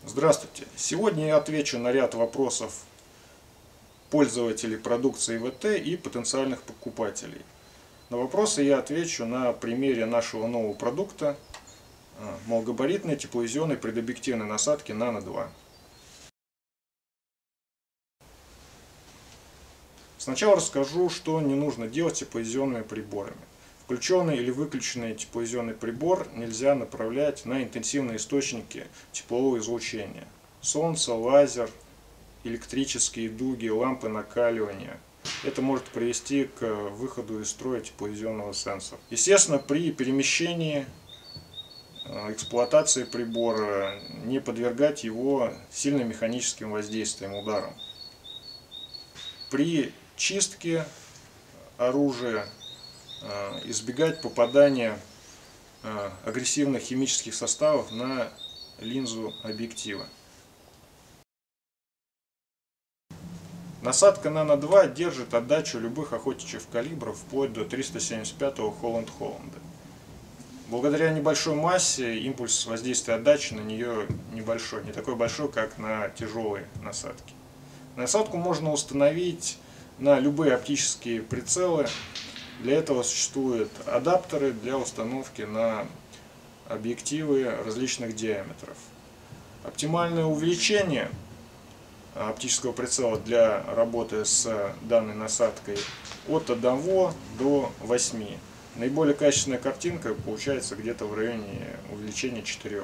Здравствуйте! Сегодня я отвечу на ряд вопросов пользователей продукции ВТ и потенциальных покупателей. На вопросы я отвечу на примере нашего нового продукта малогабаритной тепловизионной предобъективной насадки Nano 2. Сначала расскажу, что не нужно делать с тепловизионными приборами. Включенный или выключенный тепловизионный прибор нельзя направлять на интенсивные источники теплового излучения. Солнце, лазер, электрические дуги, лампы накаливания. Это может привести к выходу из строя тепловизионного сенсора. Естественно, при перемещении, эксплуатации прибора не подвергать его сильным механическим воздействием, ударам. При чистке оружия избегать попадания агрессивных химических составов на линзу объектива. Насадка Nano 2 держит отдачу любых охотничьих калибров вплоть до 375-го Холланд-Холланда. Благодаря небольшой массе импульс воздействия отдачи на нее небольшой, не такой большой, как на тяжелые насадки. Насадку можно установить на любые оптические прицелы. Для этого существуют адаптеры для установки на объективы различных диаметров. Оптимальное увеличение оптического прицела для работы с данной насадкой от 1 до 8. Наиболее качественная картинка получается где-то в районе увеличения 4.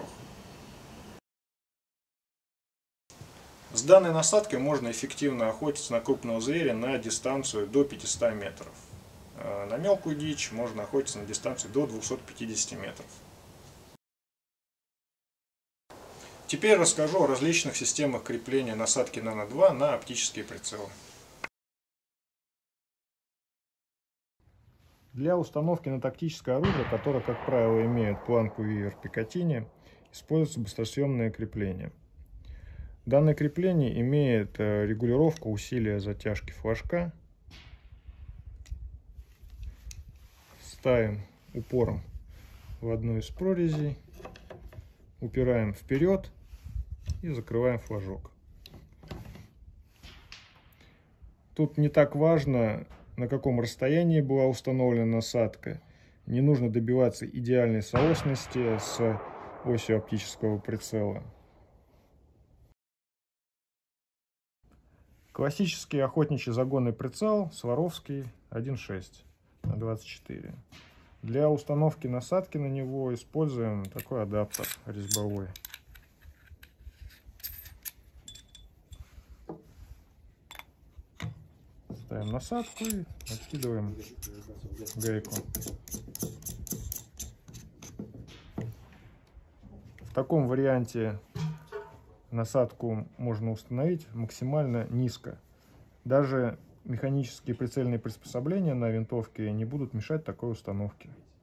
С данной насадкой можно эффективно охотиться на крупного зверя на дистанцию до 500 метров. На мелкую дичь можно охотиться на дистанцию до 250 метров. Теперь расскажу о различных системах крепления насадки Nano 2 на оптические прицелы. Для установки на тактическое оружие, которое, как правило, имеет планку вивер Пикатини, используется быстросъемное крепление. Данное крепление имеет регулировку усилия затяжки флажка. Ставим упором в одну из прорезей, упираем вперед и закрываем флажок. Тут не так важно, на каком расстоянии была установлена насадка. Не нужно добиваться идеальной соосности с осью оптического прицела. Классический охотничий загонный прицел Сваровский 1.6 на 24. Для установки насадки на него используем такой адаптер резьбовой. Ставим насадку и откидываем гайку. В таком варианте насадку можно установить максимально низко. Даже механические прицельные приспособления на винтовке не будут мешать такой установке.